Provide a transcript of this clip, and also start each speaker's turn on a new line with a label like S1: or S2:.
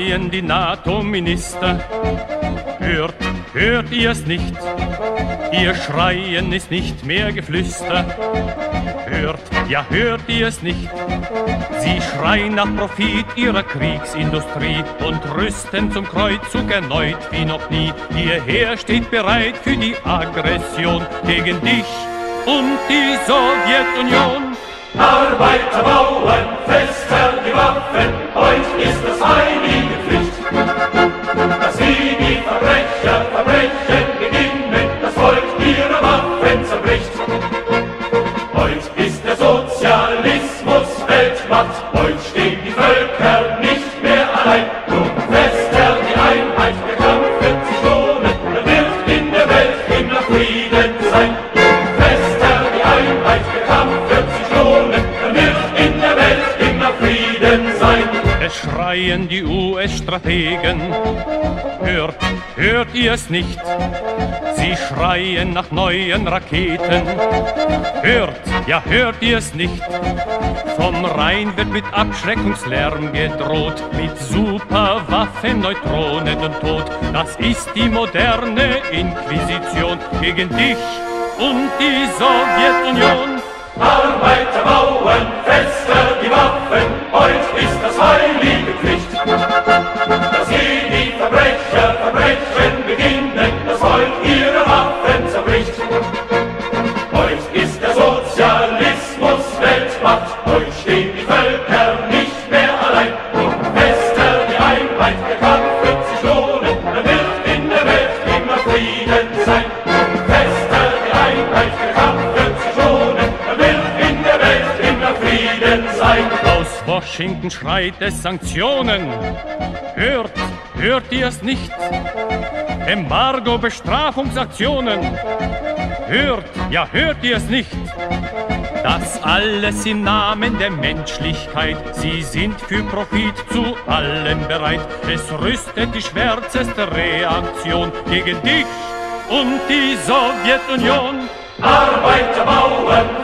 S1: schreien die NATO-Minister. Hört ihr es nicht? Ihr Schreien ist nicht mehr Geflüster. Hört ihr es nicht? Sie schreien nach Profit ihrer Kriegsindustrie und rüsten zum Kreuzzug erneut wie noch nie. Ihr Heer steht bereit für die Aggression gegen dich und die Sowjetunion.
S2: Arbeiter, Bauern, fester die Waffen, euch ist es heilige Pflicht, dass sie die Verbrechen beginnen, das Volk ihre Waffen zerbricht. Heut ist der Sozialismus Weltmacht, heut stehen die Völker nicht mehr allein. Nun fester die Einheit, der Kampf wird sich lohnen, dann wird in der Welt immer Frieden sein. Nun fester die Einheit, der Kampf wird sich lohnen, dann wird in der Welt immer Frieden sein.
S1: Es schreien die US-Strategen, hört ihr es nicht? Sie schreien nach neuen Raketen. Hört ihr es nicht? Vom Rhein wird mit Abschreckungslärm gedroht, mit Superwaffen, Neutronen und Tod. Das ist die moderne Inquisition gegen dich und die Sowjetunion.
S2: Arbeiter, Bauern, fester die Waffen, heut ist das heilige Pflicht, dass sie die Verbrechen beginnen, das Volk ihre Waffen zerbricht. Heut ist der Sozialismus Weltmacht, heut stehen die Völker nicht mehr allein. Und fester die Einheit, der Kampf wird sich lohnen, dann wird in der Welt immer Frieden sein. Und fester die Einheit, der Kampf wird sich lohnen, dann wird in der Welt immer Frieden sein.
S1: Aus Washington schreit es Sanktionen. Hört ihr es nicht? Embargo, Bestrafungsaktionen. Hört ihr es nicht? Das alles im Namen der Menschlichkeit. Sie sind für Profit zu allem bereit. Es rüstet die schwärzeste Reaktion gegen dich und die Sowjetunion.
S2: Arbeiter, Bauern,